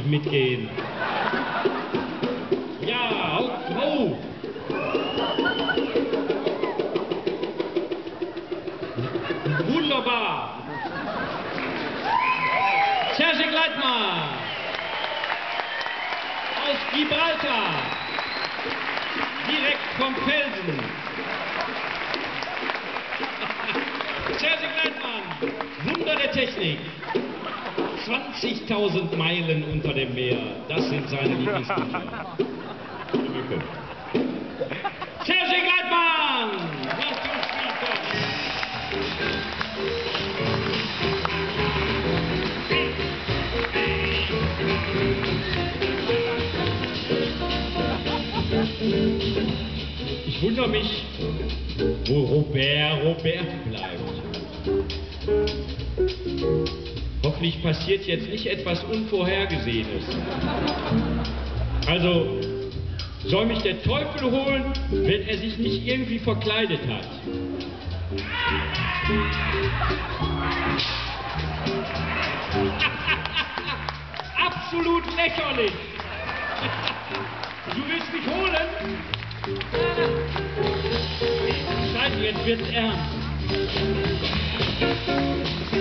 mitgehen. Ja, Augen drauf. Wunderbar. Serge Gleitmann aus Gibraltar, direkt vom Felsen. Serge Gleitmann, Wunder der Technik. 20.000 Meilen unter dem Meer, das sind seine Lieblingsbücher. Serge Gleitmann! Ich wundere mich, wo Robert bleibt. Hoffentlich passiert jetzt nicht etwas Unvorhergesehenes. Also, soll mich der Teufel holen, wenn er sich nicht irgendwie verkleidet hat. Absolut lächerlich! Du willst mich holen? Scheiße, jetzt wird's ernst.